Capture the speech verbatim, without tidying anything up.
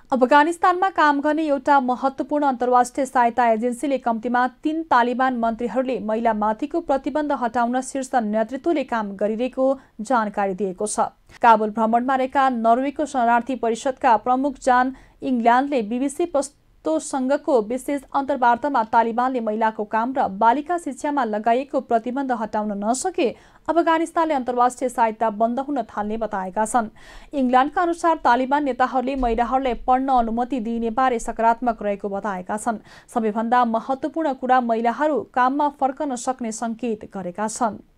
अफगानिस्तानमा काम गर्ने एउटा महत्त्वपूर्ण अन्तर्राष्ट्रिय सहायता एजेन्सीले कम्तीमा तीन तालिबान मन्त्रीहरूले महिलामाथिको प्रतिबन्ध हटाउन शीर्ष नेतृत्वले काम गरिरहेको जानकारी दिएको छ। काबुल भ्रमणमा रहेका नर्वेको शरणार्थी परिषदका प्रमुख जान इङ्ग्ल्यान्डले बीबीसी प्रस्तोसँगको विशेष अन्तर्वार्तामा तालिबानले महिलाको काम र बालिका शिक्षामा लगाइएको प्रतिबन्ध हटाउन नसके अफगानिस्तानले अन्तर्राष्ट्रिय सहायता बन्द हुन थाल्ने बताएका छन्। इङ्ग्ल्यान्डका अनुसार तालिबान नेताहरूले महिलाहरूलाई पढ्न अनुमति दिइने बारे सकारात्मक रहेको बताएका छन्। सबैभन्दा महत्त्वपूर्ण कुरा महिलाहरू काममा फर्कन सक्ने सङ्केत गरेका छन्।